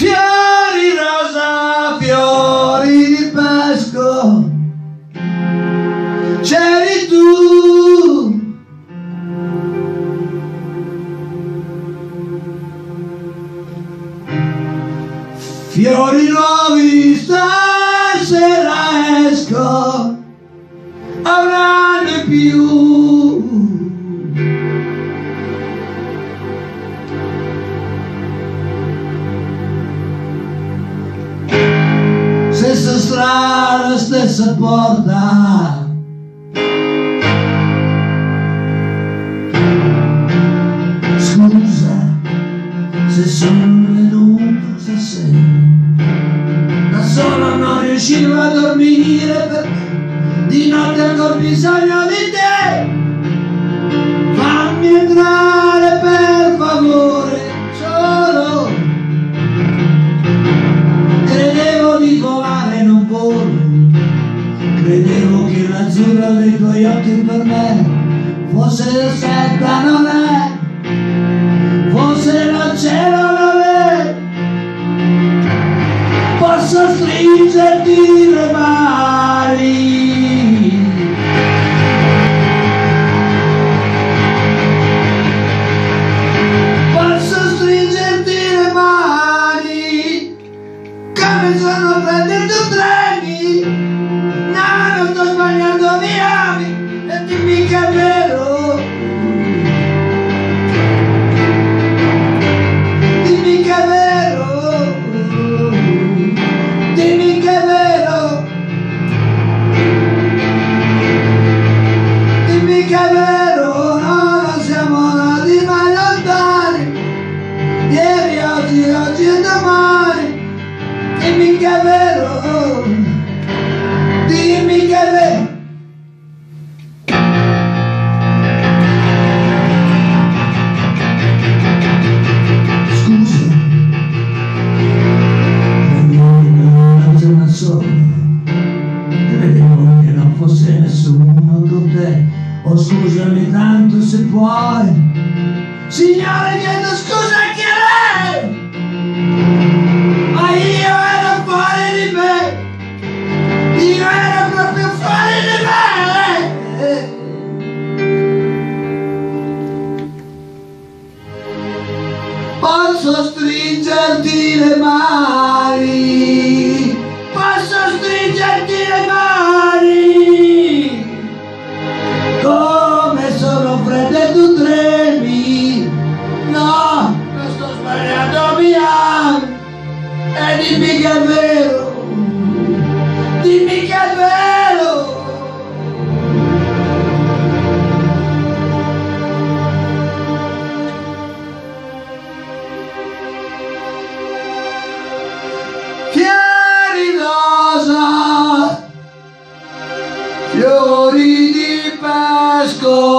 Fiori rosa, fiori di pesco, c'eri tu. Fiori nuovi, stasera esco a un anno in più. Stessa strada, stessa porta, scusa se sono venuto stasera, da solo non riuscivo a dormire perché di notte ancora bisogno di te. Fammi entrare per favore, solo credevo di volare, non volo. Credevo che l'azzurro dei tuoi occhi per me fosse il setta, non è, fosse il cielo, non è. Posso stringerti le mani, posso stringerti le mani, come sono prendendo treni. No, non sto sbagliando, mi ami, e dimmi che è vero, dimmi che è vero, dimmi che è vero, dimmi che è vero. No, non siamo nati mai lontani, ieri, oggi e domani. Dimmi che è vero, dimmi che è vero. Scusa, non c'è una sola, credevo che non fosse nessuno con te. Oh, scusami tanto se puoi, signore, chiedo scusa anche a lei, ma io ero fuori di me, io ero proprio fuori di me. Posso stringerti le mani, posso stringerti le mani, come sono fredde e tu tremi. No, non sto sbagliando, mi ami, e dimmi che è vero, dimmi che è vero. Fiori rosa, fiori di pesco,